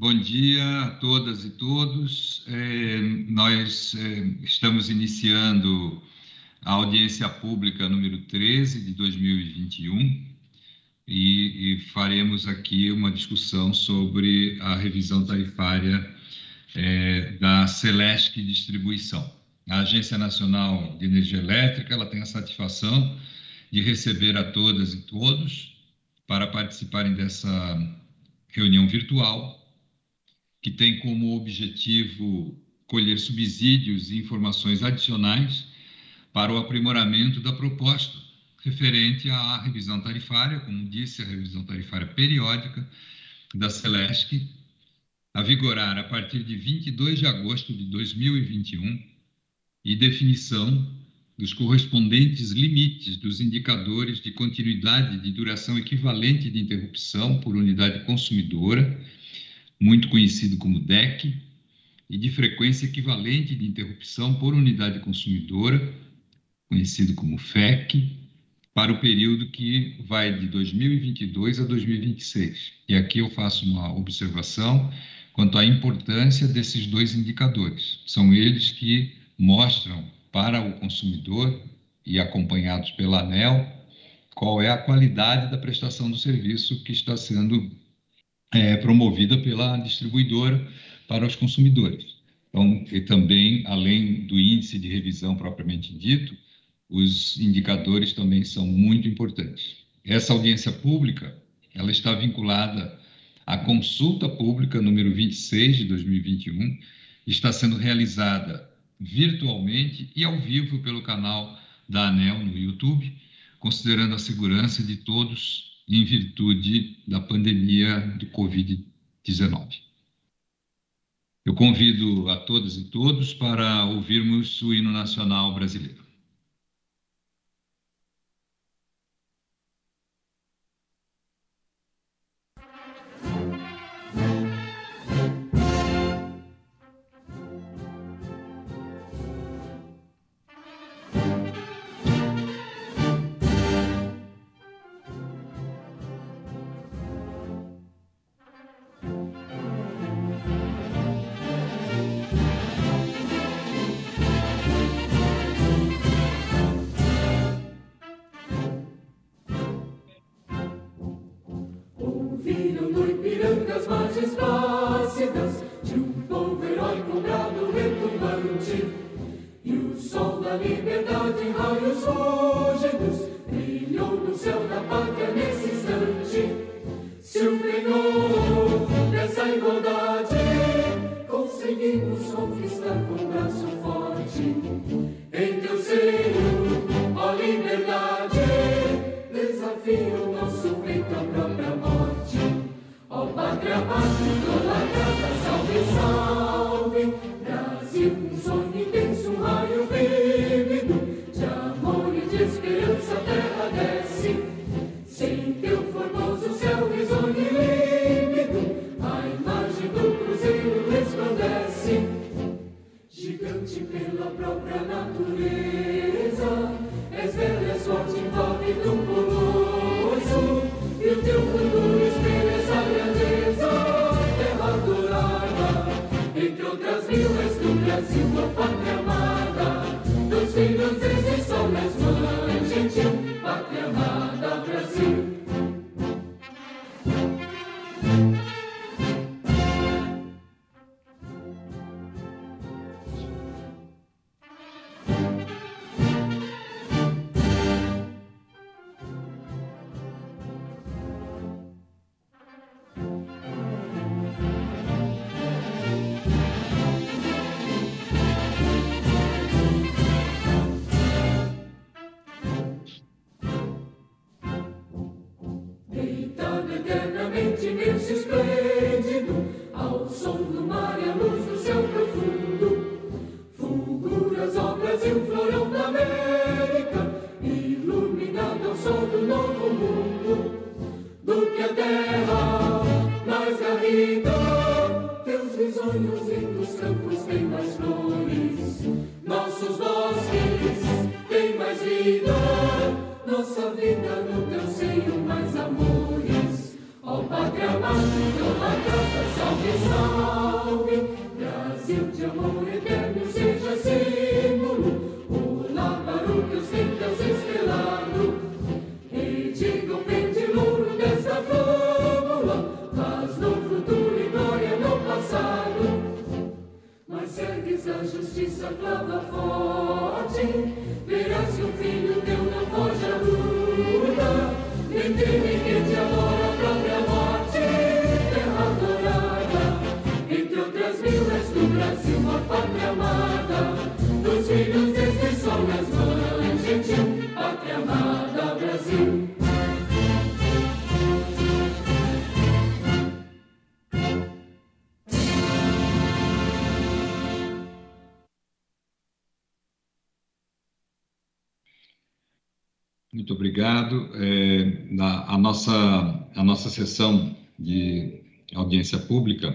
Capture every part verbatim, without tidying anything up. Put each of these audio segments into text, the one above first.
Bom dia a todas e todos. É, nós é, estamos iniciando a audiência pública número treze de dois mil e vinte e um e, e faremos aqui uma discussão sobre a revisão tarifária é, da Celesc Distribuição. A Agência Nacional de Energia Elétrica ela tem a satisfação de receber a todas e todos para participarem dessa reunião virtual, que tem como objetivo colher subsídios e informações adicionais para o aprimoramento da proposta referente à revisão tarifária, como disse, a revisão tarifária periódica da Celesc, a vigorar a partir de vinte e dois de agosto de dois mil e vinte e um, e definição dos correspondentes limites dos indicadores de continuidade de duração equivalente de interrupção por unidade consumidora, muito conhecido como D E C, e de frequência equivalente de interrupção por unidade consumidora, conhecido como F E C, para o período que vai de dois mil e vinte e dois a dois mil e vinte e seis. E aqui eu faço uma observação quanto à importância desses dois indicadores. São eles que mostram para o consumidor, e acompanhados pela ANEEL, qual é a qualidade da prestação do serviço que está sendo É, promovida pela distribuidora para os consumidores. Então, e também, além do índice de revisão propriamente dito, os indicadores também são muito importantes. Essa audiência pública, ela está vinculada à consulta pública número vinte e seis de dois mil e vinte e um, está sendo realizada virtualmente e ao vivo pelo canal da ANEEL no YouTube, considerando a segurança de todos em virtude da pandemia do covid dezenove. Eu convido a todas e todos para ouvirmos o hino nacional brasileiro. Nossos bosques têm mais vida, nossa vida no teu seio mais amores. Ó Pátria Amada, idolatrada, salve salve, Brasil de amor eterno seja símbolo, olá para o que ostenta estrelado, e diga o verde louro dessa flâmula, paz no futuro e glória no passado. Mas ergues a justiça, clava forte, verás que o filho teu não foge à luta, nem teme que te adora a própria morte, terra adorada, entre outras mil és do Brasil, uma pátria amada, dos filhos deste sol nas mães, gentil, pátria amada, Brasil. Muito obrigado. É, na, a, nossa, a nossa sessão de audiência pública,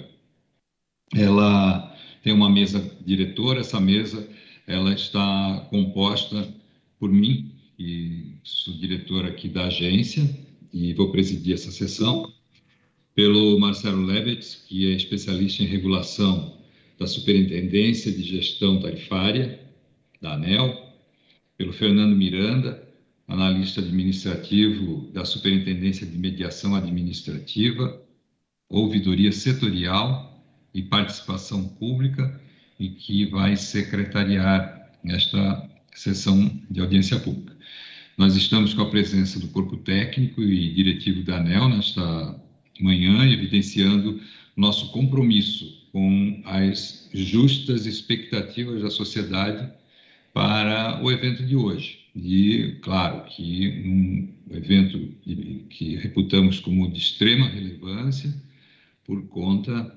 ela tem uma mesa diretora. Essa mesa ela está composta por mim, e sou diretor aqui da agência, e vou presidir essa sessão, pelo Marcelo Lebetz, que é especialista em regulação da Superintendência de Gestão Tarifária, da ANEEL, pelo Fernando Miranda, analista administrativo da Superintendência de Mediação Administrativa, Ouvidoria Setorial e Participação Pública, e que vai secretariar esta sessão de audiência pública. Nós estamos com a presença do corpo técnico e diretivo da ANEEL nesta manhã, evidenciando nosso compromisso com as justas expectativas da sociedade para o evento de hoje. E, claro, que um evento que reputamos como de extrema relevância, por conta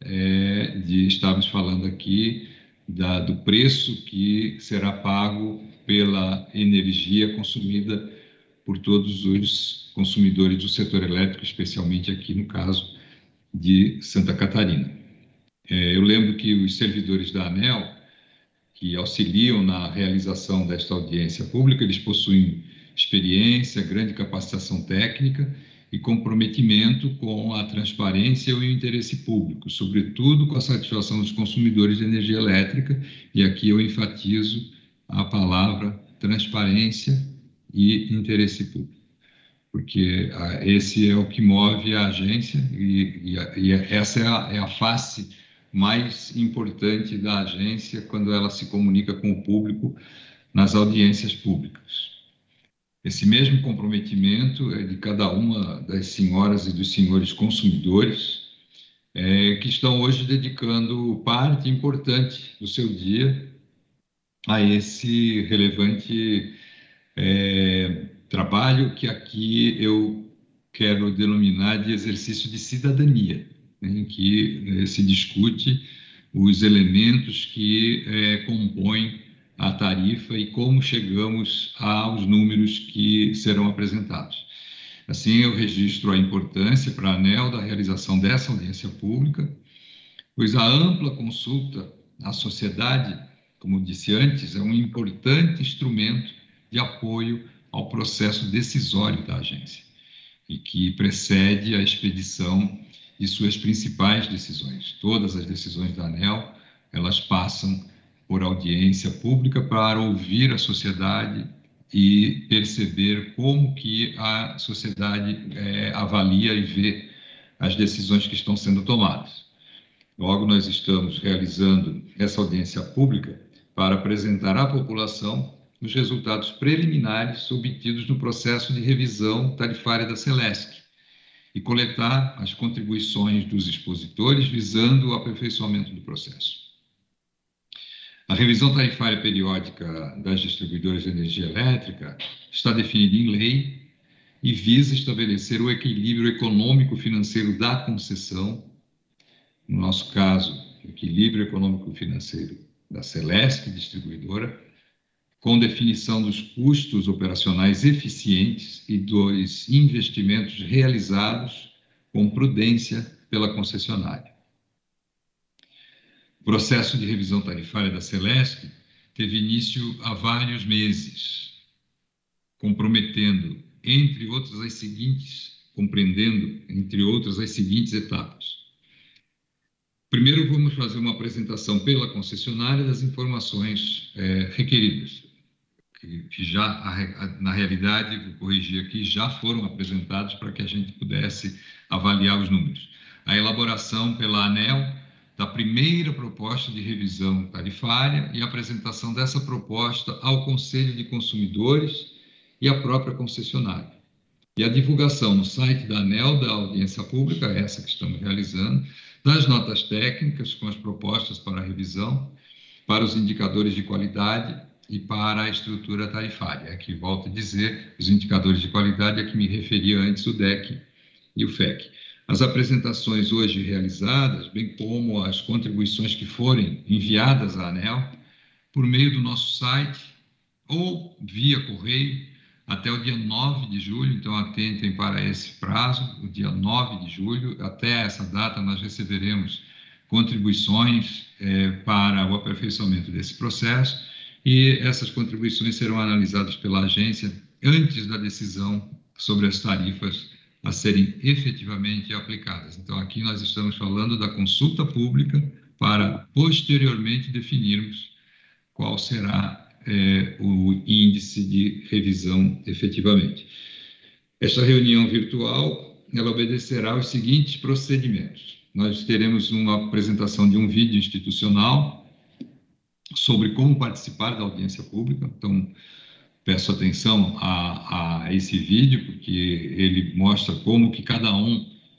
é, de estarmos falando aqui da, do preço que será pago pela energia consumida por todos os consumidores do setor elétrico, especialmente aqui no caso de Santa Catarina. É, eu lembro que os servidores da ANEEL, que auxiliam na realização desta audiência pública, eles possuem experiência, grande capacitação técnica e comprometimento com a transparência e o interesse público, sobretudo com a satisfação dos consumidores de energia elétrica, e aqui eu enfatizo a palavra transparência e interesse público, porque ah, esse é o que move a agência, e, e, a, e essa é a, é a face mais importante da agência quando ela se comunica com o público nas audiências públicas. Esse mesmo comprometimento é de cada uma das senhoras e dos senhores consumidores é, que estão hoje dedicando parte importante do seu dia a esse relevante é, trabalho que aqui eu quero denominar de exercício de cidadania, em que eh, se discute os elementos que eh, compõem a tarifa e como chegamos aos números que serão apresentados. Assim, eu registro a importância para a ANEEL da realização dessa audiência pública, pois a ampla consulta à sociedade, como disse antes, é um importante instrumento de apoio ao processo decisório da agência e que precede a expedição de suas principais decisões. Todas as decisões da ANEEL, elas passam por audiência pública para ouvir a sociedade e perceber como que a sociedade é, avalia e vê as decisões que estão sendo tomadas. Logo, nós estamos realizando essa audiência pública para apresentar à população os resultados preliminares obtidos no processo de revisão tarifária da Celesc, e coletar as contribuições dos expositores visando o aperfeiçoamento do processo. A revisão tarifária periódica das distribuidoras de energia elétrica está definida em lei e visa estabelecer o equilíbrio econômico-financeiro da concessão, no nosso caso, o equilíbrio econômico-financeiro da Celesc, distribuidora, com definição dos custos operacionais eficientes e dos investimentos realizados com prudência pela concessionária. O processo de revisão tarifária da Celesc teve início há vários meses, comprometendo, entre outras, as seguintes, compreendendo, entre outras, as seguintes etapas. Primeiro, vamos fazer uma apresentação pela concessionária das informações é, requeridas, que, que já, na realidade, vou corrigir aqui, já foram apresentados para que a gente pudesse avaliar os números. A elaboração pela ANEEL da primeira proposta de revisão tarifária e a apresentação dessa proposta ao Conselho de Consumidores e à própria concessionária. E a divulgação no site da ANEEL da audiência pública, essa que estamos realizando, das notas técnicas com as propostas para a revisão, para os indicadores de qualidade e para a estrutura tarifária. Aqui volto a dizer, os indicadores de qualidade a que me referia antes, o D E C e o F E C. As apresentações hoje realizadas, bem como as contribuições que forem enviadas à ANEEL, por meio do nosso site ou via correio, até o dia nove de julho, então atentem para esse prazo, o dia nove de julho, até essa data nós receberemos contribuições eh, para o aperfeiçoamento desse processo e essas contribuições serão analisadas pela agência antes da decisão sobre as tarifas a serem efetivamente aplicadas. Então aqui nós estamos falando da consulta pública para posteriormente definirmos qual será É, o índice de revisão efetivamente. Esta reunião virtual, ela obedecerá aos seguintes procedimentos. Nós teremos uma apresentação de um vídeo institucional sobre como participar da audiência pública, então peço atenção a, a esse vídeo, porque ele mostra como que cada um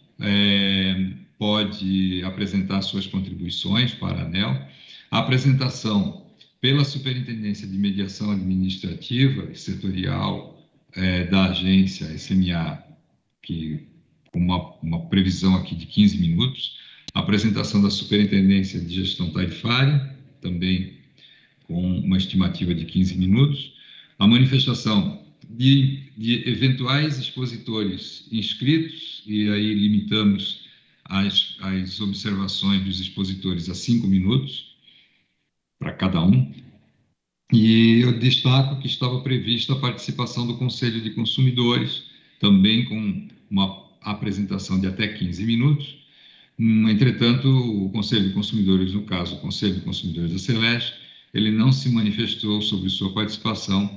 é, pode apresentar suas contribuições para a ANEEL. A apresentação pela Superintendência de Mediação Administrativa e Setorial é, da agência S M A, que com uma, uma previsão aqui de quinze minutos, a apresentação da Superintendência de Gestão Tarifária, também com uma estimativa de quinze minutos, a manifestação de, de eventuais expositores inscritos, e aí limitamos as, as observações dos expositores a cinco minutos, para cada um, e eu destaco que estava prevista a participação do Conselho de Consumidores, também com uma apresentação de até quinze minutos. Entretanto, o Conselho de Consumidores, no caso, o Conselho de Consumidores da Celeste, ele não se manifestou sobre sua participação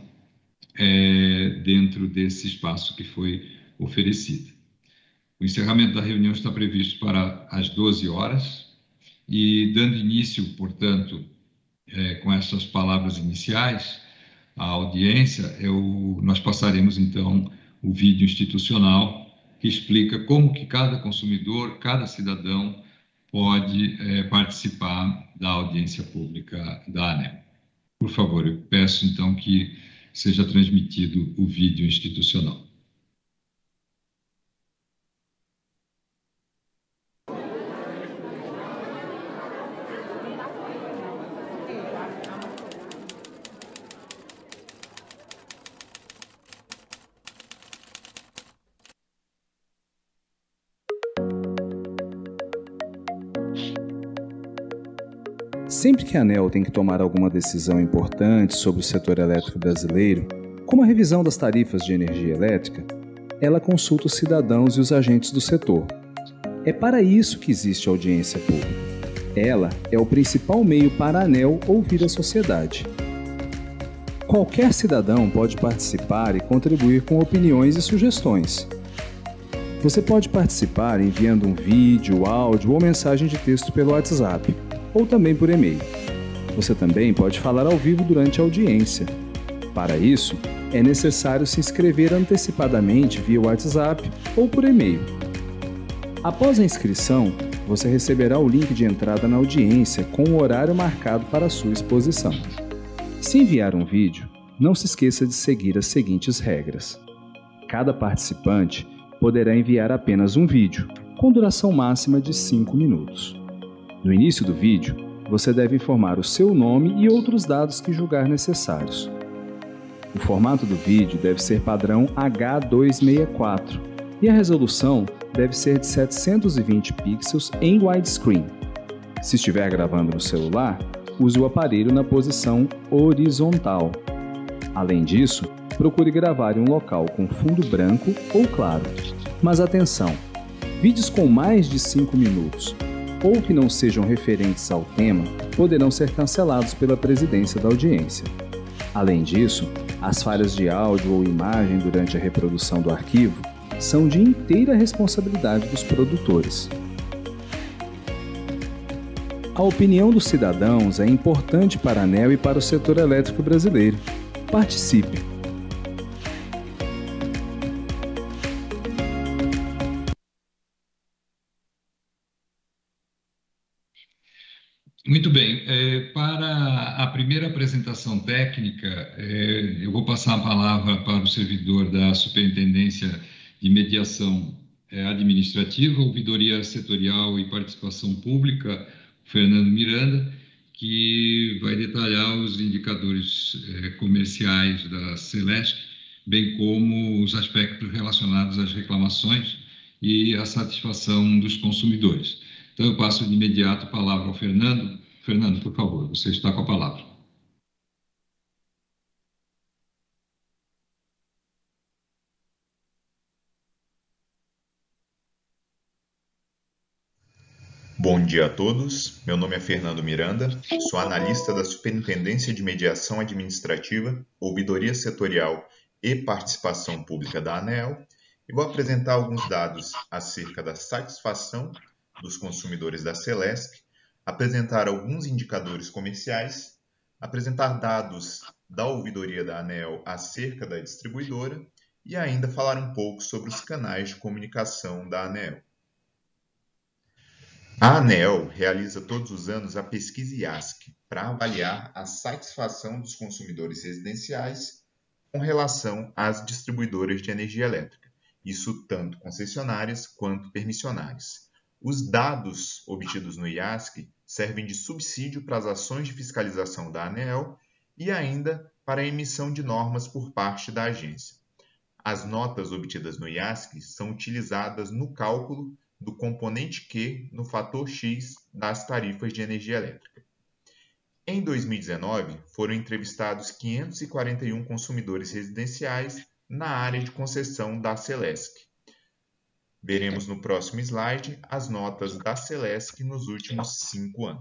é, dentro desse espaço que foi oferecido. O encerramento da reunião está previsto para as doze horas, e dando início, portanto, É, com essas palavras iniciais, a audiência, eu, nós passaremos então o vídeo institucional que explica como que cada consumidor, cada cidadão pode é, participar da audiência pública da ANEEL. Por favor, eu peço então que seja transmitido o vídeo institucional. Sempre que a ANEEL tem que tomar alguma decisão importante sobre o setor elétrico brasileiro, como a revisão das tarifas de energia elétrica, ela consulta os cidadãos e os agentes do setor. É para isso que existe a audiência pública. Ela é o principal meio para a ANEEL ouvir a sociedade. Qualquer cidadão pode participar e contribuir com opiniões e sugestões. Você pode participar enviando um vídeo, áudio ou mensagem de texto pelo WhatsApp, ou também por e-mail. Você também pode falar ao vivo durante a audiência. Para isso, é necessário se inscrever antecipadamente via WhatsApp ou por e-mail. Após a inscrição, você receberá o link de entrada na audiência com o horário marcado para a sua exposição. Se enviar um vídeo, não se esqueça de seguir as seguintes regras. Cada participante poderá enviar apenas um vídeo, com duração máxima de cinco minutos. No início do vídeo, você deve informar o seu nome e outros dados que julgar necessários. O formato do vídeo deve ser padrão H duzentos e sessenta e quatro e a resolução deve ser de setecentos e vinte pixels em widescreen. Se estiver gravando no celular, use o aparelho na posição horizontal. Além disso, procure gravar em um local com fundo branco ou claro. Mas atenção! Vídeos com mais de cinco minutos ou que não sejam referentes ao tema poderão ser cancelados pela presidência da audiência. Além disso, as falhas de áudio ou imagem durante a reprodução do arquivo são de inteira responsabilidade dos produtores. A opinião dos cidadãos é importante para a ANEEL e para o setor elétrico brasileiro. Participe! Muito bem. É, para a primeira apresentação técnica, é, eu vou passar a palavra para o servidor da Superintendência de Mediação é, Administrativa, Ouvidoria Setorial e Participação Pública, Fernando Miranda, que vai detalhar os indicadores é, comerciais da Celesc, bem como os aspectos relacionados às reclamações e à satisfação dos consumidores. Então, eu passo de imediato a palavra ao Fernando. Fernando, por favor, você está com a palavra. Bom dia a todos, meu nome é Fernando Miranda, sou analista da Superintendência de Mediação Administrativa, Ouvidoria Setorial e Participação Pública da ANEEL e vou apresentar alguns dados acerca da satisfação dos consumidores da Celesc, apresentar alguns indicadores comerciais, apresentar dados da ouvidoria da ANEEL acerca da distribuidora e ainda falar um pouco sobre os canais de comunicação da ANEEL. A ANEEL realiza todos os anos a pesquisa I A S C para avaliar a satisfação dos consumidores residenciais com relação às distribuidoras de energia elétrica, isso tanto concessionárias quanto permissionárias. Os dados obtidos no I A S C servem de subsídio para as ações de fiscalização da ANEEL e ainda para a emissão de normas por parte da agência. As notas obtidas no I A S C são utilizadas no cálculo do componente Q no fator X das tarifas de energia elétrica. Em dois mil e dezenove, foram entrevistados quinhentos e quarenta e um consumidores residenciais na área de concessão da Celesc. Veremos no próximo slide as notas da Celesc nos últimos cinco anos.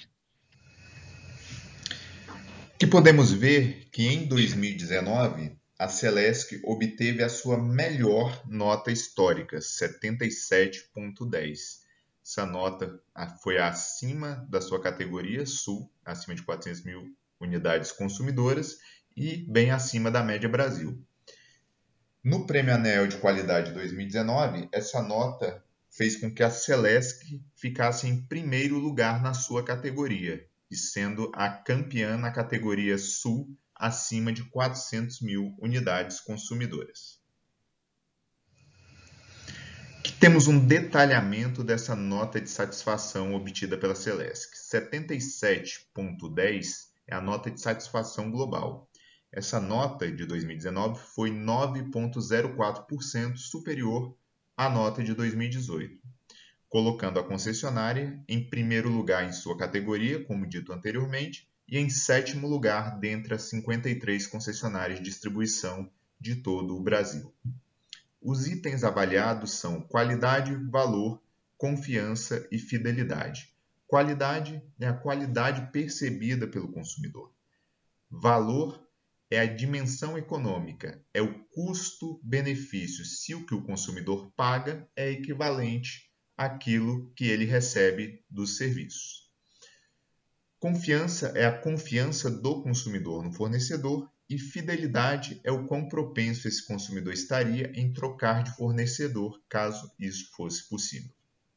Que podemos ver que em dois mil e dezenove a Celesc obteve a sua melhor nota histórica, setenta e sete ponto dez. Essa nota foi acima da sua categoria Sul, acima de quatrocentas mil unidades consumidoras e bem acima da média Brasil. No Prêmio ANEEL de Qualidade dois mil e dezenove, essa nota fez com que a Celesc ficasse em primeiro lugar na sua categoria, e sendo a campeã na categoria Sul, acima de quatrocentas mil unidades consumidoras. Aqui temos um detalhamento dessa nota de satisfação obtida pela Celesc. setenta e sete ponto dez é a nota de satisfação global. Essa nota de dois mil e dezenove foi nove ponto zero quatro por cento superior à nota de dois mil e dezoito, colocando a concessionária em primeiro lugar em sua categoria, como dito anteriormente, e em sétimo lugar dentre as cinquenta e três concessionárias de distribuição de todo o Brasil. Os itens avaliados são qualidade, valor, confiança e fidelidade. Qualidade é a qualidade percebida pelo consumidor. Valor é a dimensão econômica, é o custo-benefício, se o que o consumidor paga é equivalente àquilo que ele recebe dos serviços. Confiança é a confiança do consumidor no fornecedor e fidelidade é o quão propenso esse consumidor estaria em trocar de fornecedor, caso isso fosse possível.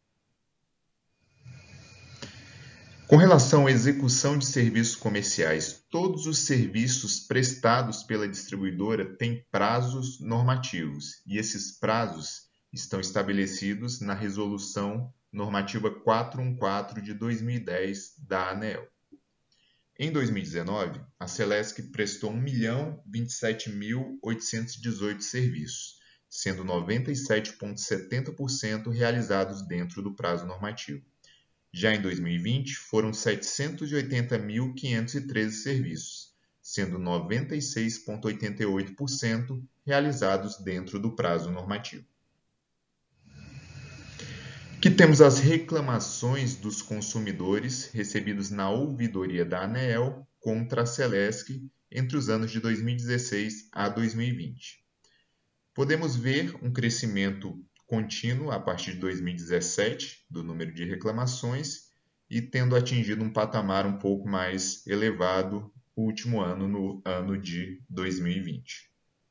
Com relação à execução de serviços comerciais, todos os serviços prestados pela distribuidora têm prazos normativos e esses prazos estão estabelecidos na Resolução Normativa quatrocentos e quatorze de dois mil e dez da ANEEL. Em dois mil e dezenove, a Celesc prestou um milhão vinte e sete mil oitocentos e dezoito serviços, sendo noventa e sete vírgula setenta por cento realizados dentro do prazo normativo. Já em dois mil e vinte, foram setecentos e oitenta mil quinhentos e treze serviços, sendo noventa e seis vírgula oitenta e oito por cento realizados dentro do prazo normativo. Que temos as reclamações dos consumidores recebidas na ouvidoria da ANEEL contra a Celesc entre os anos de dois mil e dezesseis a dois mil e vinte. Podemos ver um crescimento contínuo a partir de dois mil e dezessete do número de reclamações e tendo atingido um patamar um pouco mais elevado o último ano, no ano de dois mil e vinte.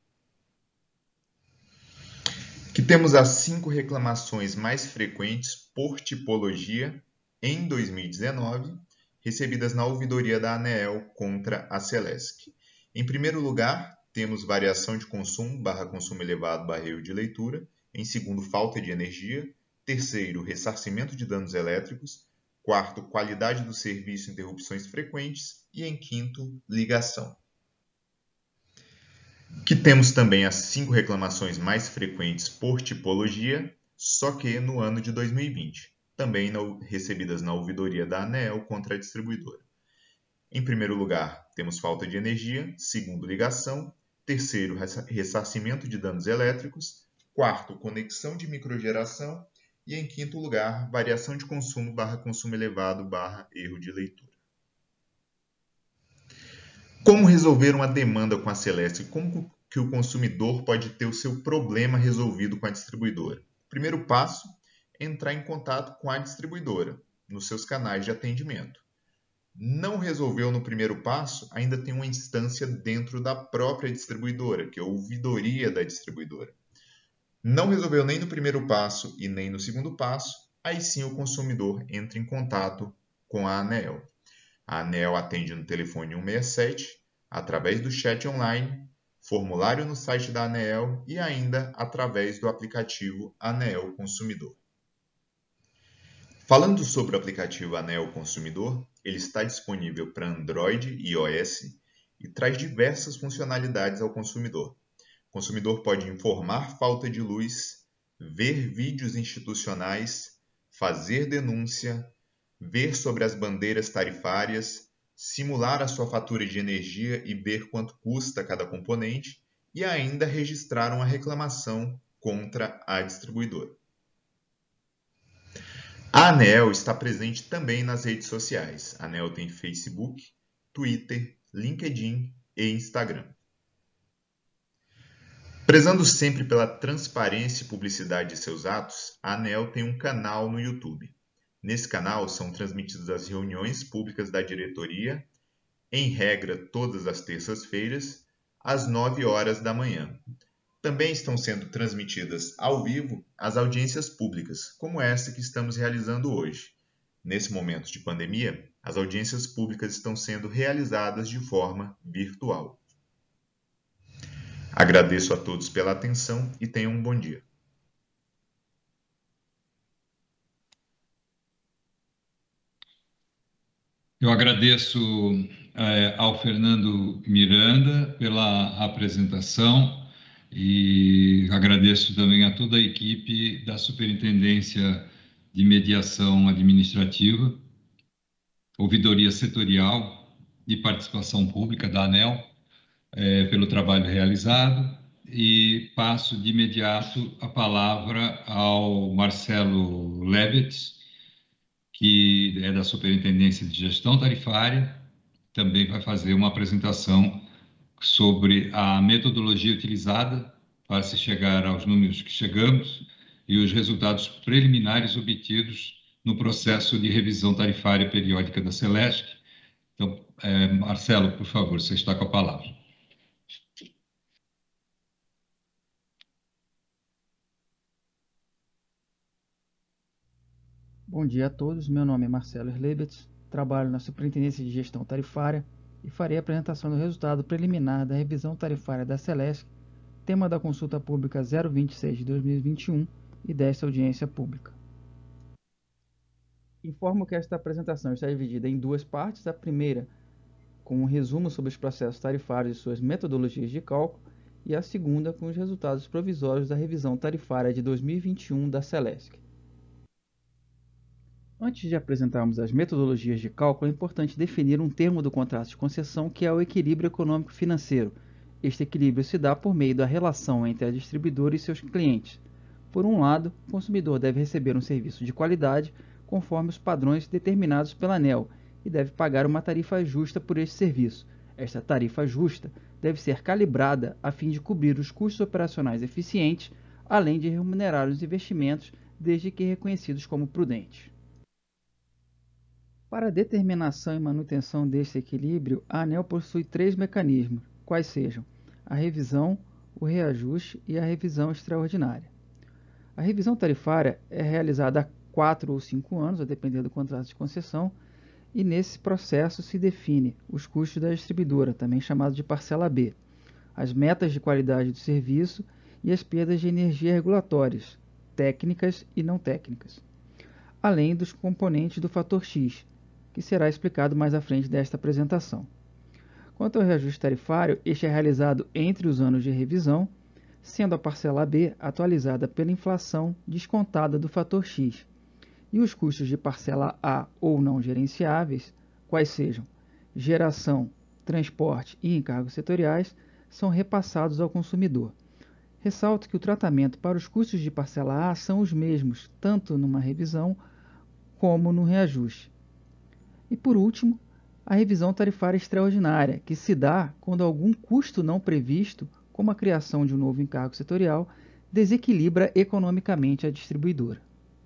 Que temos as cinco reclamações mais frequentes por tipologia em dois mil e dezenove, recebidas na ouvidoria da ANEEL contra a Celesc. Em primeiro lugar, temos variação de consumo, barra consumo elevado, barra erro de leitura. Em segundo, falta de energia. Terceiro, ressarcimento de danos elétricos. Quarto, qualidade do serviço, interrupções frequentes. E em quinto, ligação. Que temos também as cinco reclamações mais frequentes por tipologia, só que no ano de dois mil e vinte, também no, recebidas na ouvidoria da ANEEL contra a distribuidora. Em primeiro lugar, temos falta de energia, segundo, ligação, terceiro, ressarcimento de danos elétricos, quarto, conexão de microgeração e em quinto lugar, variação de consumo barra consumo elevado barra erro de leitura. Como resolver uma demanda com a Celesc? Como que o consumidor pode ter o seu problema resolvido com a distribuidora? Primeiro passo, entrar em contato com a distribuidora, nos seus canais de atendimento. Não resolveu no primeiro passo, ainda tem uma instância dentro da própria distribuidora, que é a ouvidoria da distribuidora. Não resolveu nem no primeiro passo e nem no segundo passo, aí sim o consumidor entra em contato com a ANEEL. A ANEEL atende no telefone cento e sessenta e sete, através do chat online, formulário no site da ANEEL e ainda através do aplicativo ANEEL Consumidor. Falando sobre o aplicativo ANEEL Consumidor, ele está disponível para Android e iOS e traz diversas funcionalidades ao consumidor. O consumidor pode informar falta de luz, ver vídeos institucionais, fazer denúncia, ver sobre as bandeiras tarifárias, simular a sua fatura de energia e ver quanto custa cada componente e ainda registrar uma reclamação contra a distribuidora. A ANEEL está presente também nas redes sociais. A ANEEL tem Facebook, Twitter, LinkedIn e Instagram. Prezando sempre pela transparência e publicidade de seus atos, a ANEEL tem um canal no YouTube. Nesse canal são transmitidas as reuniões públicas da diretoria, em regra todas as terças-feiras, às nove horas da manhã. Também estão sendo transmitidas ao vivo as audiências públicas, como essa que estamos realizando hoje. Nesse momento de pandemia, as audiências públicas estão sendo realizadas de forma virtual. Agradeço a todos pela atenção e tenham um bom dia. Eu agradeço é, ao Fernando Miranda pela apresentação e agradeço também a toda a equipe da Superintendência de Mediação Administrativa, Ouvidoria Setorial e Participação Pública da ANEEL é, pelo trabalho realizado e passo de imediato a palavra ao Marcelo Lebetz, que é da Superintendência de Gestão Tarifária, também vai fazer uma apresentação sobre a metodologia utilizada para se chegar aos números que chegamos e os resultados preliminares obtidos no processo de revisão tarifária periódica da Celesc. Então, é, Marcelo, por favor, você está com a palavra. Bom dia a todos, meu nome é Marcelo Lebetz, trabalho na Superintendência de Gestão Tarifária e farei a apresentação do resultado preliminar da revisão tarifária da Celesc, tema da consulta pública zero vinte e seis de dois mil e vinte e um e desta audiência pública. Informo que esta apresentação está dividida em duas partes, a primeira com um resumo sobre os processos tarifários e suas metodologias de cálculo e a segunda com os resultados provisórios da revisão tarifária de dois mil e vinte e um da Celesc. Antes de apresentarmos as metodologias de cálculo, é importante definir um termo do contrato de concessão que é o equilíbrio econômico-financeiro. Este equilíbrio se dá por meio da relação entre a distribuidora e seus clientes. Por um lado, o consumidor deve receber um serviço de qualidade conforme os padrões determinados pela ANEEL e deve pagar uma tarifa justa por este serviço. Esta tarifa justa deve ser calibrada a fim de cobrir os custos operacionais eficientes, além de remunerar os investimentos, desde que reconhecidos como prudentes. Para a determinação e manutenção deste equilíbrio, a ANEEL possui três mecanismos, quais sejam a revisão, o reajuste e a revisão extraordinária. A revisão tarifária é realizada há quatro ou cinco anos, a depender do contrato de concessão, e nesse processo se define os custos da distribuidora, também chamado de parcela B, as metas de qualidade do serviço e as perdas de energia regulatórias, técnicas e não técnicas, além dos componentes do fator X, que será explicado mais à frente desta apresentação. Quanto ao reajuste tarifário, este é realizado entre os anos de revisão, sendo a parcela B atualizada pela inflação descontada do fator X, e os custos de parcela A ou não gerenciáveis, quais sejam geração, transporte e encargos setoriais, são repassados ao consumidor. Ressalto que o tratamento para os custos de parcela A são os mesmos, tanto numa revisão como no reajuste. E por último, a revisão tarifária extraordinária, que se dá quando algum custo não previsto, como a criação de um novo encargo setorial, desequilibra economicamente a distribuidora.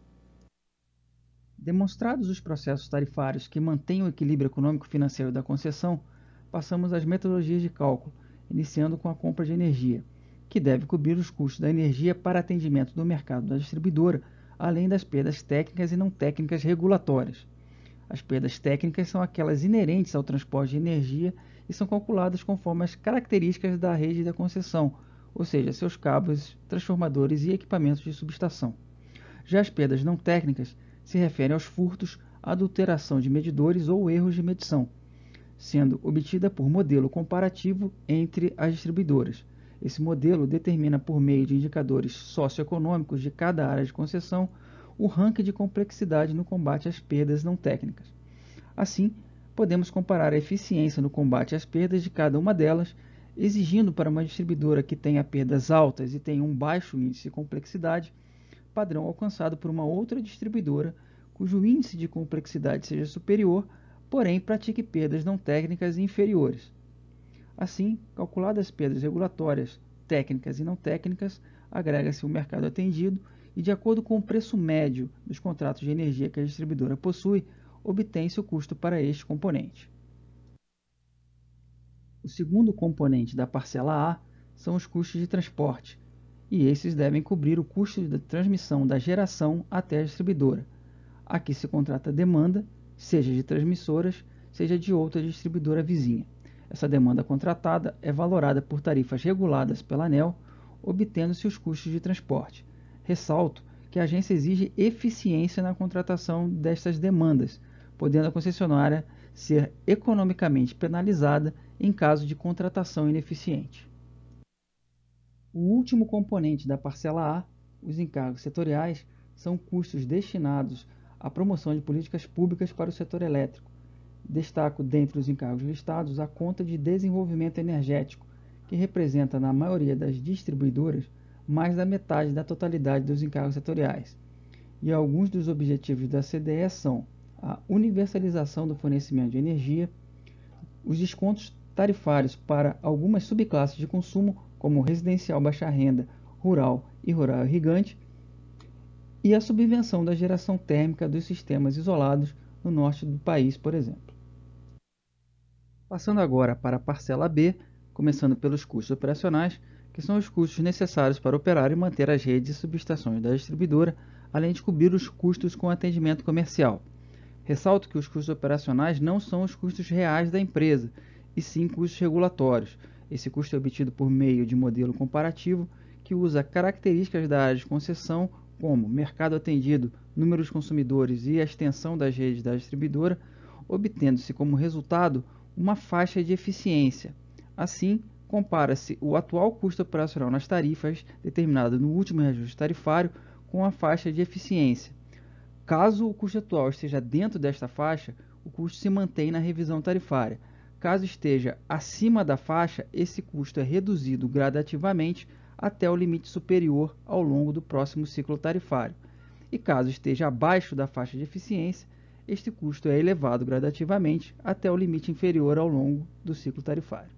Demonstrados os processos tarifários que mantêm o equilíbrio econômico-financeiro da concessão, passamos às metodologias de cálculo, iniciando com a compra de energia, que deve cobrir os custos da energia para atendimento do mercado da distribuidora, além das perdas técnicas e não técnicas regulatórias. As perdas técnicas são aquelas inerentes ao transporte de energia e são calculadas conforme as características da rede da concessão, ou seja, seus cabos, transformadores e equipamentos de subestação. Já as perdas não técnicas se referem aos furtos, adulteração de medidores ou erros de medição, sendo obtida por modelo comparativo entre as distribuidoras. Esse modelo determina, por meio de indicadores socioeconômicos de cada área de concessão, o ranking de complexidade no combate às perdas não técnicas. Assim, podemos comparar a eficiência no combate às perdas de cada uma delas, exigindo para uma distribuidora que tenha perdas altas e tenha um baixo índice de complexidade, padrão alcançado por uma outra distribuidora cujo índice de complexidade seja superior, porém pratique perdas não técnicas inferiores. Assim, calculadas as perdas regulatórias, técnicas e não técnicas, agrega-se o mercado atendido e, de acordo com o preço médio dos contratos de energia que a distribuidora possui, obtém-se o custo para este componente. O segundo componente da parcela A são os custos de transporte, e esses devem cobrir o custo da transmissão da geração até a distribuidora. Aqui se contrata demanda, seja de transmissoras, seja de outra distribuidora vizinha. Essa demanda contratada é valorada por tarifas reguladas pela ANEEL, obtendo-se os custos de transporte. Ressalto que a agência exige eficiência na contratação destas demandas, podendo a concessionária ser economicamente penalizada em caso de contratação ineficiente. O último componente da parcela A, os encargos setoriais, são custos destinados à promoção de políticas públicas para o setor elétrico. Destaco dentre os encargos listados a conta de desenvolvimento energético, que representa na maioria das distribuidoras mais da metade da totalidade dos encargos setoriais. E alguns dos objetivos da C D E são a universalização do fornecimento de energia, os descontos tarifários para algumas subclasses de consumo, como residencial baixa renda, rural e rural irrigante, e a subvenção da geração térmica dos sistemas isolados no norte do país, por exemplo. Passando agora para a parcela B, começando pelos custos operacionais, que são os custos necessários para operar e manter as redes e subestações da distribuidora, além de cobrir os custos com atendimento comercial. Ressalto que os custos operacionais não são os custos reais da empresa, e sim custos regulatórios. Esse custo é obtido por meio de modelo comparativo que usa características da área de concessão, como mercado atendido, número de consumidores e a extensão das redes da distribuidora, obtendo-se como resultado uma faixa de eficiência. Assim, compara-se o atual custo operacional nas tarifas, determinado no último reajuste tarifário, com a faixa de eficiência. Caso o custo atual esteja dentro desta faixa, o custo se mantém na revisão tarifária. Caso esteja acima da faixa, esse custo é reduzido gradativamente até o limite superior ao longo do próximo ciclo tarifário. E caso esteja abaixo da faixa de eficiência, este custo é elevado gradativamente até o limite inferior ao longo do ciclo tarifário.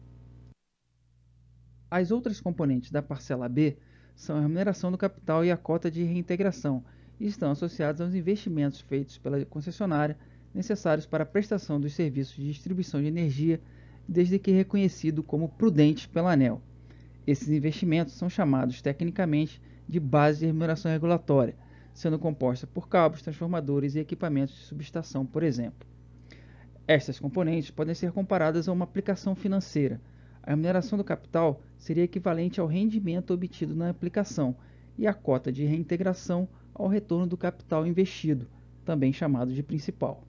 As outras componentes da parcela B são a remuneração do capital e a cota de reintegração, e estão associadas aos investimentos feitos pela concessionária necessários para a prestação dos serviços de distribuição de energia, desde que reconhecido como prudente pela ANEEL. Esses investimentos são chamados tecnicamente de base de remuneração regulatória, sendo composta por cabos, transformadores e equipamentos de subestação, por exemplo. Estas componentes podem ser comparadas a uma aplicação financeira. A remuneração do capital seria equivalente ao rendimento obtido na aplicação e a cota de reintegração ao retorno do capital investido, também chamado de principal.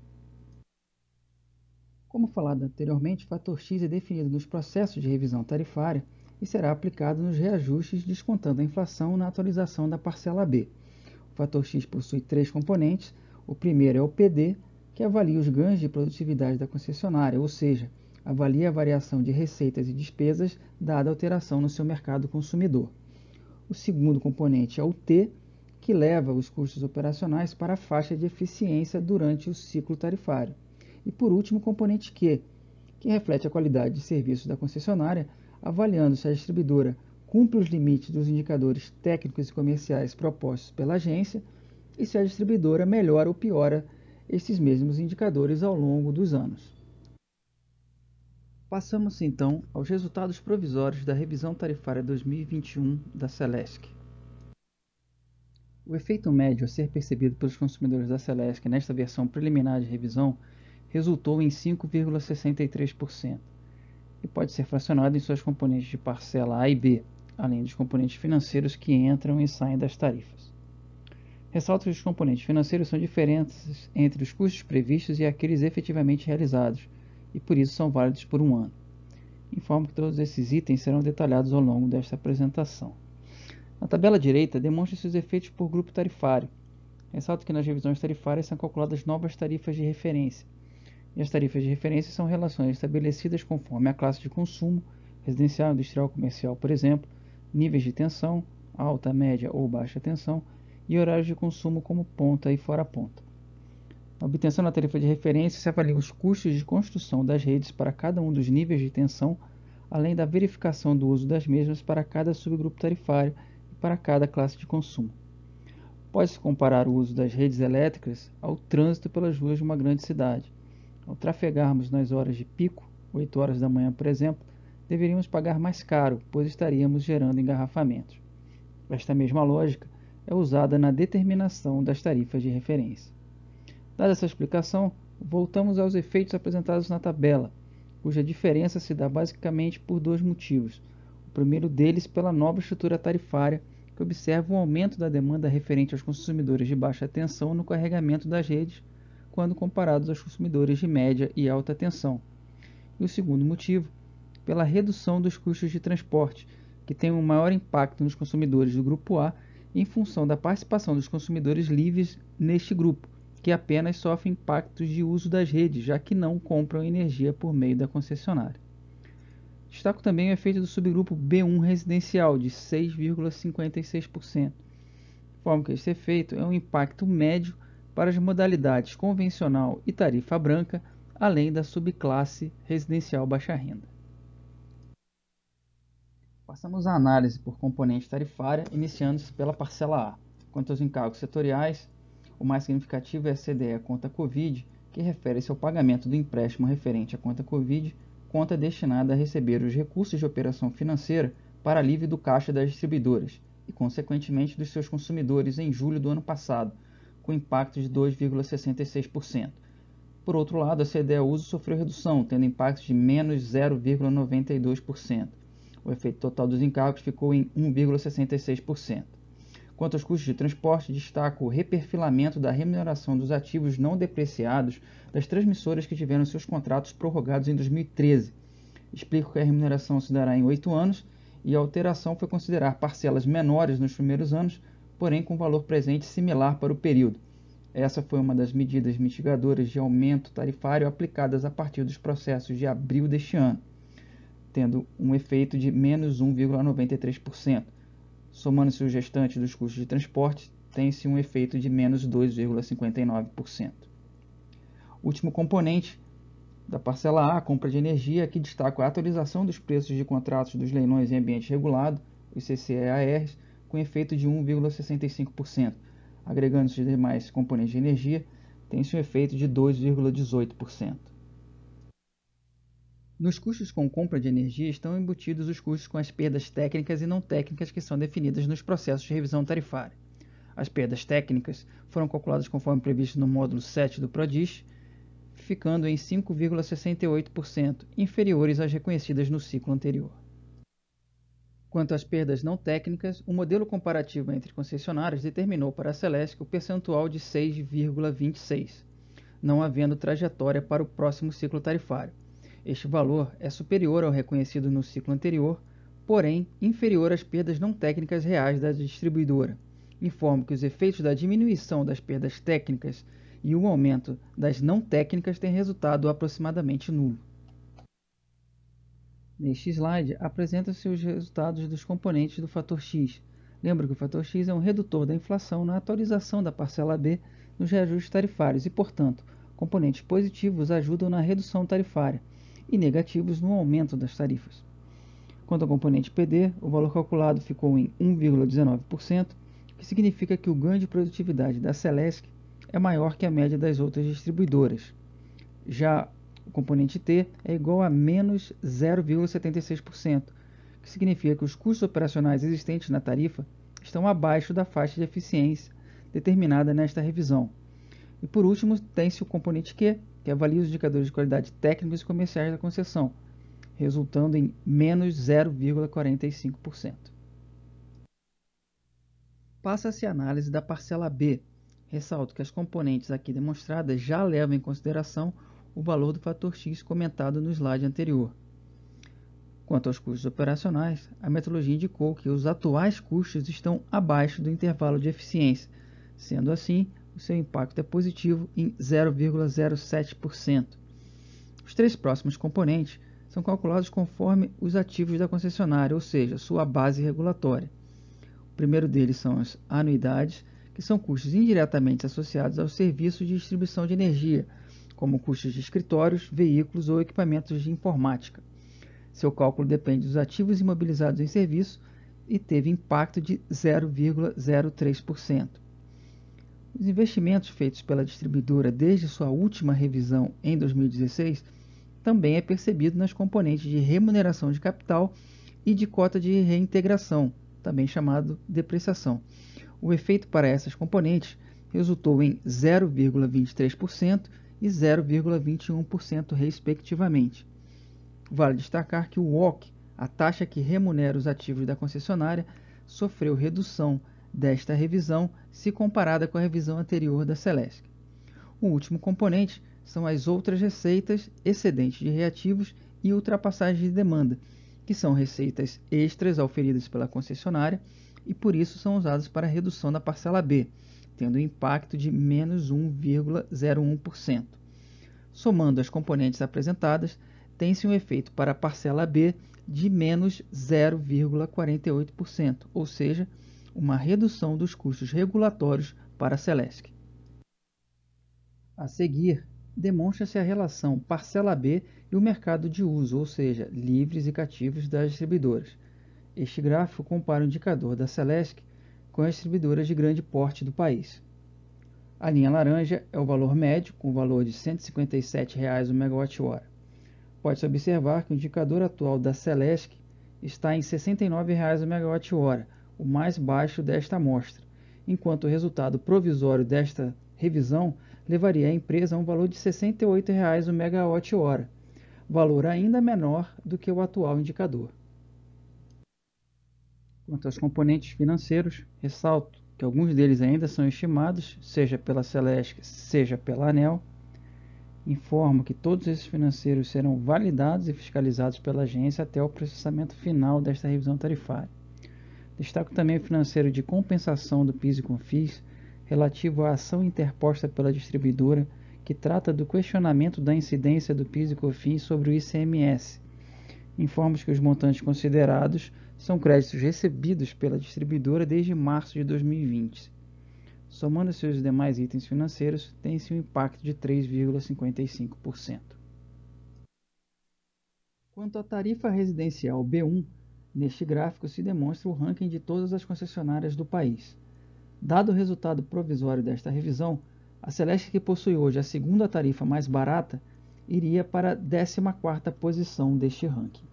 Como falado anteriormente, o fator X é definido nos processos de revisão tarifária e será aplicado nos reajustes descontando a inflação na atualização da parcela B. O fator X possui três componentes. O primeiro é o P D, que avalia os ganhos de produtividade da concessionária, ou seja, avalia a variação de receitas e despesas dada a alteração no seu mercado consumidor. O segundo componente é o T, que leva os custos operacionais para a faixa de eficiência durante o ciclo tarifário. E por último, o componente Q, que reflete a qualidade de serviços da concessionária, avaliando se a distribuidora cumpre os limites dos indicadores técnicos e comerciais propostos pela agência e se a distribuidora melhora ou piora esses mesmos indicadores ao longo dos anos. Passamos então aos resultados provisórios da revisão tarifária dois mil e vinte e um da Celesc. O efeito médio a ser percebido pelos consumidores da Celesc nesta versão preliminar de revisão resultou em cinco vírgula sessenta e três por cento e pode ser fracionado em suas componentes de parcela A e B, além dos componentes financeiros que entram e saem das tarifas. Ressalto que os componentes financeiros são diferentes entre os custos previstos e aqueles efetivamente realizados, e por isso são válidos por um ano. Informo que todos esses itens serão detalhados ao longo desta apresentação. Na tabela direita, demonstra-se os efeitos por grupo tarifário. Ressalto que nas revisões tarifárias são calculadas novas tarifas de referência, e as tarifas de referência são relações estabelecidas conforme a classe de consumo, residencial, industrial, comercial, por exemplo, níveis de tensão, alta, média ou baixa tensão, e horários de consumo como ponta e fora ponta. Na obtenção da tarifa de referência se avaliam os custos de construção das redes para cada um dos níveis de tensão, além da verificação do uso das mesmas para cada subgrupo tarifário e para cada classe de consumo. Pode-se comparar o uso das redes elétricas ao trânsito pelas ruas de uma grande cidade. Ao trafegarmos nas horas de pico, oito horas da manhã, por exemplo, deveríamos pagar mais caro, pois estaríamos gerando engarrafamentos. Esta mesma lógica é usada na determinação das tarifas de referência. Dada essa explicação, voltamos aos efeitos apresentados na tabela, cuja diferença se dá basicamente por dois motivos. O primeiro deles pela nova estrutura tarifária, que observa o aumento da demanda referente aos consumidores de baixa tensão no carregamento das redes, quando comparados aos consumidores de média e alta tensão. E o segundo motivo, pela redução dos custos de transporte, que tem um maior impacto nos consumidores do grupo A em função da participação dos consumidores livres neste grupo, que apenas sofrem impactos de uso das redes, já que não compram energia por meio da concessionária. Destaco também o efeito do subgrupo B um residencial, de seis vírgula cinquenta e seis por cento. Informo que este efeito é um impacto médio para as modalidades convencional e tarifa branca, além da subclasse residencial baixa renda. Passamos à análise por componente tarifária, iniciando-se pela parcela A. Quanto aos encargos setoriais, o mais significativo é a C D E Conta Covid, que refere-se ao pagamento do empréstimo referente à conta Covid, conta destinada a receber os recursos de operação financeira para alívio do caixa das distribuidoras e, consequentemente, dos seus consumidores em julho do ano passado, com impacto de dois vírgula sessenta e seis por cento. Por outro lado, a C D E Uso sofreu redução, tendo impacto de menos zero vírgula noventa e dois por cento. O efeito total dos encargos ficou em um vírgula sessenta e seis por cento. Quanto aos custos de transporte, destaco o reperfilamento da remuneração dos ativos não depreciados das transmissoras que tiveram seus contratos prorrogados em dois mil e treze. Explico que a remuneração se dará em oito anos e a alteração foi considerar parcelas menores nos primeiros anos, porém com valor presente similar para o período. Essa foi uma das medidas mitigadoras de aumento tarifário aplicadas a partir dos processos de abril deste ano. tendo um efeito de menos um vírgula noventa e três por cento. Somando-se os restantes dos custos de transporte, tem-se um efeito de menos dois vírgula cinquenta e nove por cento. O último componente da parcela A, a compra de energia, aqui destaca a atualização dos preços de contratos dos leilões em ambiente regulado, os C C E A Rs, com efeito de um vírgula sessenta e cinco por cento. Agregando-se os demais componentes de energia, tem-se um efeito de dois vírgula dezoito por cento. Nos custos com compra de energia estão embutidos os custos com as perdas técnicas e não técnicas que são definidas nos processos de revisão tarifária. As perdas técnicas foram calculadas conforme previsto no módulo sete do PRODIS, ficando em cinco vírgula sessenta e oito por cento, inferiores às reconhecidas no ciclo anterior. Quanto às perdas não técnicas, o modelo comparativo entre concessionárias determinou para a Celesc o percentual de seis vírgula vinte e seis, não havendo trajetória para o próximo ciclo tarifário. Este valor é superior ao reconhecido no ciclo anterior, porém inferior às perdas não técnicas reais da distribuidora. Informo que os efeitos da diminuição das perdas técnicas e o aumento das não técnicas têm resultado aproximadamente nulo. Neste slide, apresentam-se os resultados dos componentes do fator X. Lembro que o fator X é um redutor da inflação na atualização da parcela B nos reajustes tarifários e, portanto, componentes positivos ajudam na redução tarifária e negativos no aumento das tarifas. Quanto ao componente P D, o valor calculado ficou em um vírgula dezenove por cento, o que significa que o ganho de produtividade da Celesc é maior que a média das outras distribuidoras. Já o componente T é igual a menos zero vírgula setenta e seis por cento, o que significa que os custos operacionais existentes na tarifa estão abaixo da faixa de eficiência determinada nesta revisão. E por último, tem-se o componente Q, que avalia os indicadores de qualidade técnicos e comerciais da concessão, resultando em menos zero vírgula quarenta e cinco por cento. Passa-se a análise da parcela B. Ressalto que as componentes aqui demonstradas já levam em consideração o valor do fator X comentado no slide anterior. Quanto aos custos operacionais, a metodologia indicou que os atuais custos estão abaixo do intervalo de eficiência. Sendo assim, o seu impacto é positivo em zero vírgula zero sete por cento. Os três próximos componentes são calculados conforme os ativos da concessionária, ou seja, sua base regulatória. O primeiro deles são as anuidades, que são custos indiretamente associados aos serviços de distribuição de energia, como custos de escritórios, veículos ou equipamentos de informática. Seu cálculo depende dos ativos imobilizados em serviço e teve impacto de zero vírgula zero três por cento. Os investimentos feitos pela distribuidora desde sua última revisão em dois mil e dezesseis também é percebido nas componentes de remuneração de capital e de cota de reintegração, também chamado depreciação. O efeito para essas componentes resultou em zero vírgula vinte e três por cento e zero vírgula vinte e um por cento, respectivamente. Vale destacar que o W O C, a taxa que remunera os ativos da concessionária, sofreu redução desta revisão se comparada com a revisão anterior da Celesc. O último componente são as outras receitas, excedentes de reativos e ultrapassagem de demanda, que são receitas extras auferidas pela concessionária e por isso são usadas para a redução da parcela B, tendo um impacto de menos um vírgula zero um por cento. Somando as componentes apresentadas, tem-se um efeito para a parcela B de menos zero vírgula quarenta e oito por cento, ou seja, uma redução dos custos regulatórios para a Celesc. A seguir, demonstra-se a relação parcela B e o mercado de uso, ou seja, livres e cativos das distribuidoras. Este gráfico compara o indicador da Celesc com as distribuidoras de grande porte do país. A linha laranja é o valor médio, com o valor de cento e cinquenta e sete reais o megawatt-hora. Pode-se observar que o indicador atual da Celesc está em sessenta e nove reais o megawatt-hora, o mais baixo desta amostra, enquanto o resultado provisório desta revisão levaria a empresa a um valor de sessenta e oito reais o megawatt-hora, valor ainda menor do que o atual indicador. Quanto aos componentes financeiros, ressalto que alguns deles ainda são estimados, seja pela Celesc, seja pela ANEEL. Informo que todos esses financeiros serão validados e fiscalizados pela agência até o processamento final desta revisão tarifária. Destaco também o financeiro de compensação do PIS e COFINS, relativo à ação interposta pela distribuidora, que trata do questionamento da incidência do PIS e COFINS sobre o I C M S. informamos que os montantes considerados são créditos recebidos pela distribuidora desde março de dois mil e vinte. Somando-se os demais itens financeiros, tem-se um impacto de três vírgula cinquenta e cinco por cento. Quanto à tarifa residencial B um, neste gráfico se demonstra o ranking de todas as concessionárias do país. Dado o resultado provisório desta revisão, a Celesc, que possui hoje a segunda tarifa mais barata, iria para a décima quarta posição deste ranking.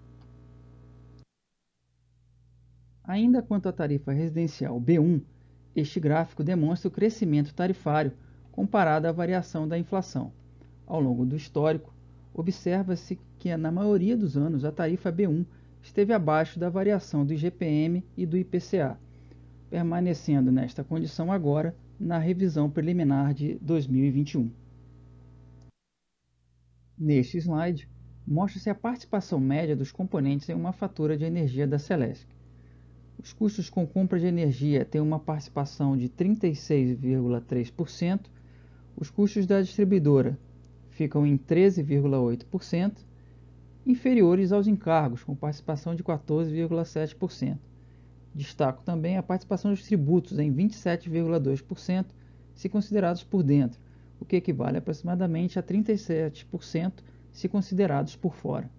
Ainda quanto à tarifa residencial B um, este gráfico demonstra o crescimento tarifário comparado à variação da inflação. Ao longo do histórico, observa-se que na maioria dos anos a tarifa B um esteve abaixo da variação do I G P M e do I P C A, permanecendo nesta condição agora na revisão preliminar de dois mil e vinte e um. Neste slide, mostra-se a participação média dos componentes em uma fatura de energia da Celesc. Os custos com compra de energia têm uma participação de trinta e seis vírgula três por cento, os custos da distribuidora ficam em treze vírgula oito por cento, inferiores aos encargos, com participação de quatorze vírgula sete por cento. Destaco também a participação dos tributos em vinte e sete vírgula dois por cento, se considerados por dentro, o que equivale aproximadamente a trinta e sete por cento se considerados por fora.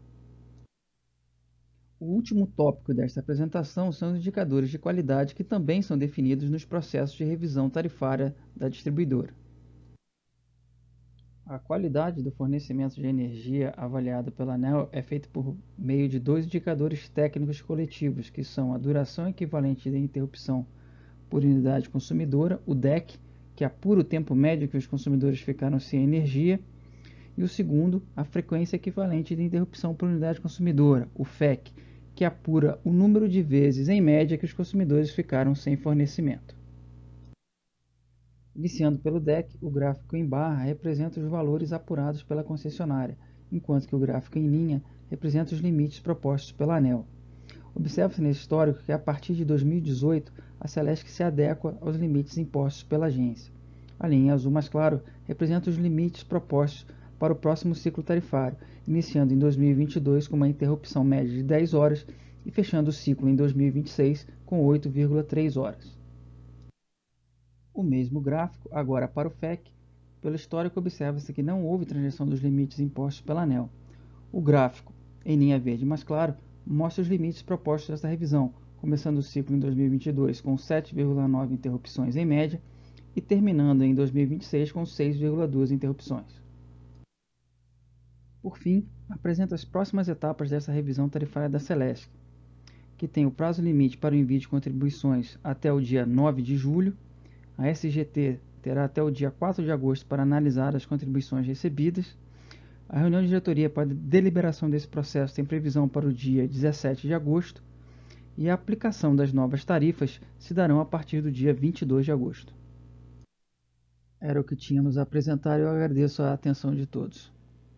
O último tópico desta apresentação são os indicadores de qualidade que também são definidos nos processos de revisão tarifária da distribuidora. A qualidade do fornecimento de energia avaliada pela ANEEL é feita por meio de dois indicadores técnicos coletivos, que são a duração equivalente de interrupção por unidade consumidora, o D E C, que apura o tempo médio que os consumidores ficaram sem energia, e o segundo, a frequência equivalente de interrupção por unidade consumidora, o F E C, que apura o número de vezes em média que os consumidores ficaram sem fornecimento. Iniciando pelo D E C, o gráfico em barra representa os valores apurados pela concessionária, enquanto que o gráfico em linha representa os limites propostos pela ANEEL. Observa-se nesse histórico que a partir de dois mil e dezoito a Celesc se adequa aos limites impostos pela agência. A linha azul mais claro representa os limites propostos para o próximo ciclo tarifário, iniciando em dois mil e vinte e dois com uma interrupção média de dez horas e fechando o ciclo em dois mil e vinte e seis com oito vírgula três horas. O mesmo gráfico, agora para o F E C, pelo histórico observa-se que não houve transição dos limites impostos pela ANEEL. O gráfico, em linha verde mais claro, mostra os limites propostos desta revisão, começando o ciclo em dois mil e vinte e dois com sete vírgula nove interrupções em média e terminando em dois mil e vinte e seis com seis vírgula duas interrupções. Por fim, apresento as próximas etapas dessa revisão tarifária da Celesc, que tem o prazo limite para o envio de contribuições até o dia nove de julho, a S G T terá até o dia quatro de agosto para analisar as contribuições recebidas, a reunião de diretoria para deliberação desse processo tem previsão para o dia dezessete de agosto e a aplicação das novas tarifas se darão a partir do dia vinte e dois de agosto. Era o que tínhamos a apresentar e eu agradeço a atenção de todos.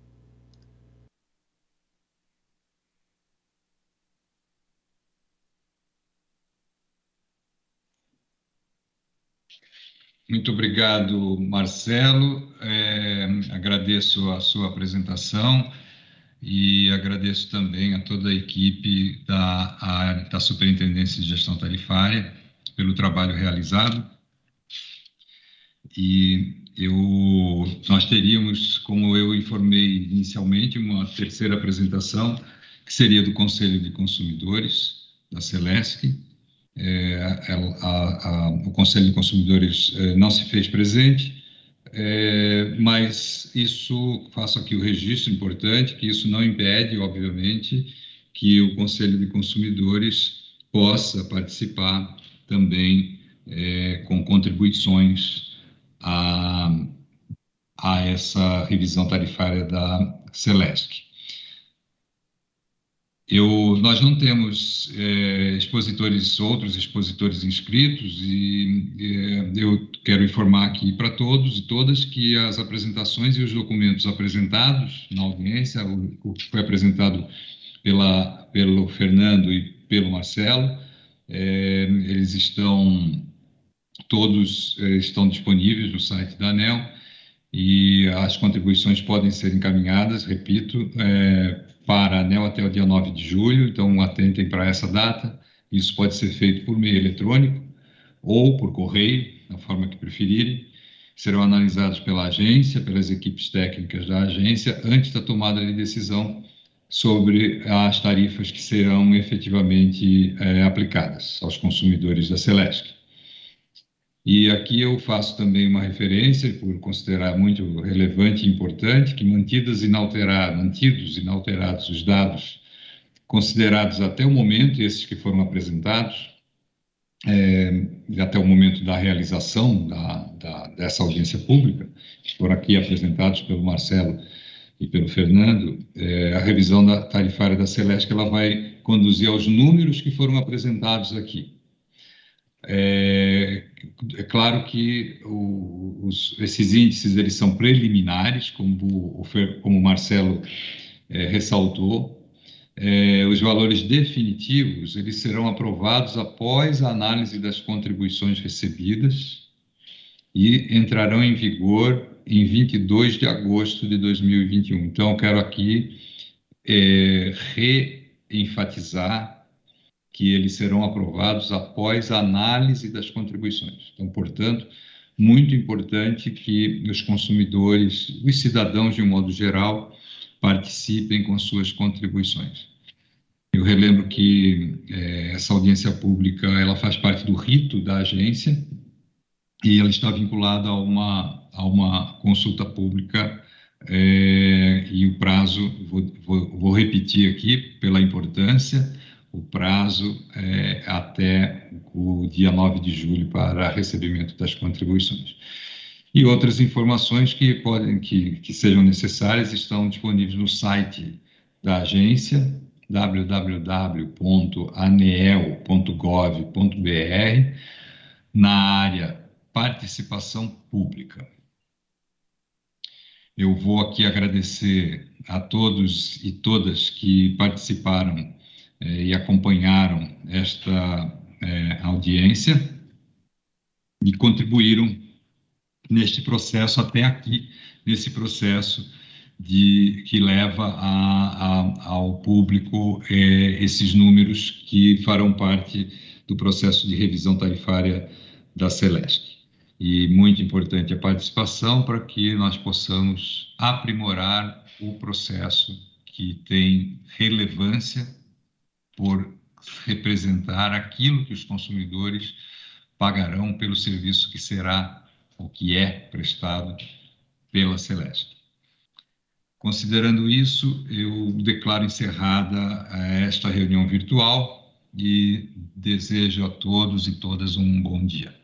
Muito obrigado, Marcelo. É, agradeço a sua apresentação e agradeço também a toda a equipe da, a, da Superintendência de Gestão Tarifária pelo trabalho realizado. E eu, nós teríamos, como eu informei inicialmente, uma terceira apresentação, que seria do Conselho de Consumidores da Celesc. É, a, a, o Conselho de Consumidores é, não se fez presente, é, mas isso, faço aqui o registro importante, que isso não impede, obviamente, que o Conselho de Consumidores possa participar também é, com contribuições a, a essa revisão tarifária da Celesc. Eu, nós não temos é, expositores, outros expositores inscritos e é, eu quero informar aqui para todos e todas que as apresentações e os documentos apresentados na audiência, o, o que foi apresentado pela, pelo Fernando e pelo Marcelo, é, eles estão, todos é, estão disponíveis no site da ANEEL e as contribuições podem ser encaminhadas, repito, é, para a ANEEL até o dia nove de julho, então atentem para essa data. Isso pode ser feito por meio eletrônico ou por correio, da forma que preferirem. Serão analisados pela agência, pelas equipes técnicas da agência, antes da tomada de decisão sobre as tarifas que serão efetivamente é, aplicadas aos consumidores da Celesc. E aqui eu faço também uma referência, por considerar muito relevante e importante, que mantidas inalterados, mantidos inalterados os dados considerados até o momento, esses que foram apresentados, é, até o momento da realização da, da, dessa audiência pública, que foram aqui apresentados pelo Marcelo e pelo Fernando, é, a revisão da tarifária da Celesc ela vai conduzir aos números que foram apresentados aqui. É, é claro que o, os, esses índices eles são preliminares, como o, como o Marcelo é, ressaltou. É, os valores definitivos eles serão aprovados após a análise das contribuições recebidas e entrarão em vigor em vinte e dois de agosto de dois mil e vinte e um. Então, eu quero aqui é, reenfatizar que eles serão aprovados após a análise das contribuições. Então, portanto, muito importante que os consumidores, os cidadãos de um modo geral, participem com suas contribuições. Eu relembro que é, essa audiência pública ela faz parte do rito da agência e ela está vinculada a uma, a uma consulta pública é, e o prazo, vou, vou, vou repetir aqui pela importância, o prazo é até o dia nove de julho para recebimento das contribuições. E outras informações que, podem, que, que sejam necessárias estão disponíveis no site da agência, w w w ponto aneel ponto gov ponto b r, na área Participação Pública. Eu vou aqui agradecer a todos e todas que participaram eh, e acompanharam esta eh, audiência e contribuíram neste processo até aqui, nesse processo de, que leva a, a, ao público eh, esses números que farão parte do processo de revisão tarifária da Celesc. E muito importante a participação para que nós possamos aprimorar o processo que tem relevância por representar aquilo que os consumidores pagarão pelo serviço que será o que é prestado pela Celesc. Considerando isso, eu declaro encerrada esta reunião virtual e desejo a todos e todas um bom dia.